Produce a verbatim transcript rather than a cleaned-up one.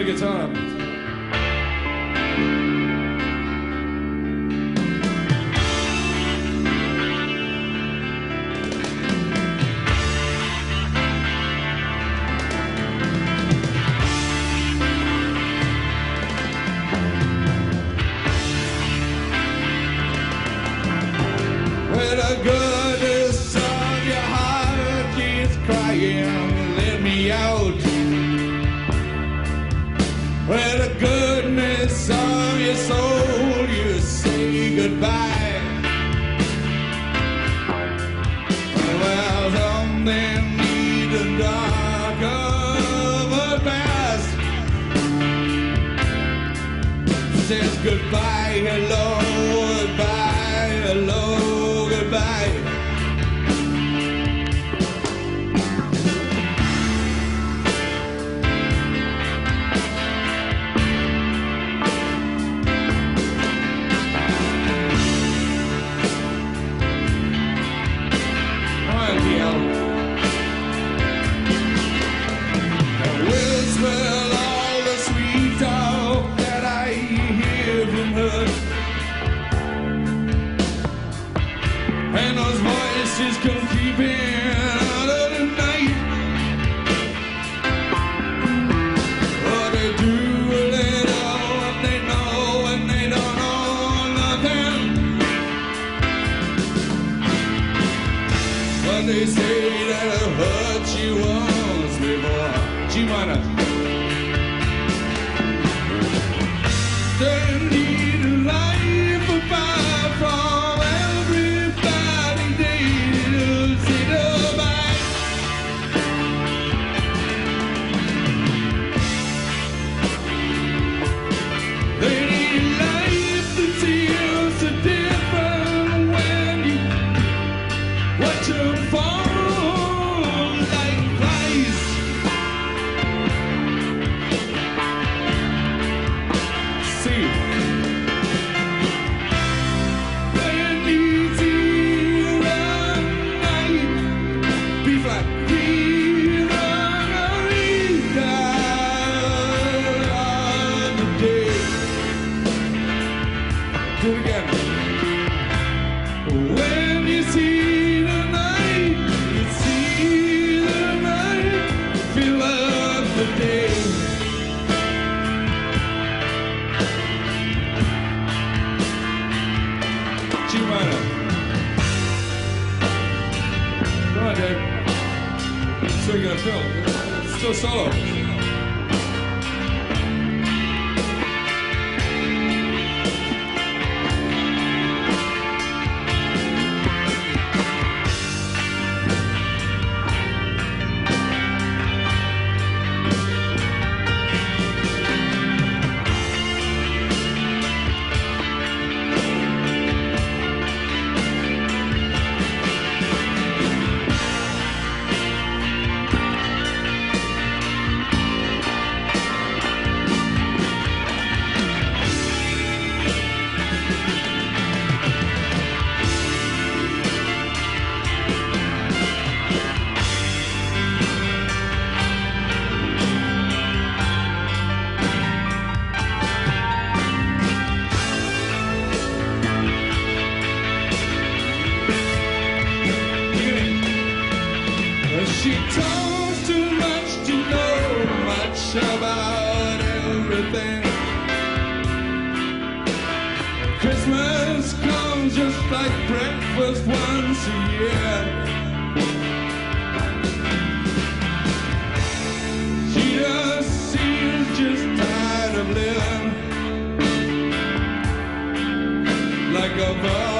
the guitar. Where the goodness of your heart keeps crying, let me out. Where the goodness of your soul, you say goodbye. Well, something needs a dark of a past. Says goodbye, hello, goodbye, hello, goodbye. And those voices come creeping out of the night. What they do, they know what they know, and they don't know nothing. But they say that it hurt you once before. G minor. They need a life apart from do it again. When you see the night, you see the night, feel of the day. G minor. Come on, Dave. So you gotta fill. Still solo. She talks too much to know much about everything. Christmas comes just like breakfast once a year. She just seems just tired of living like a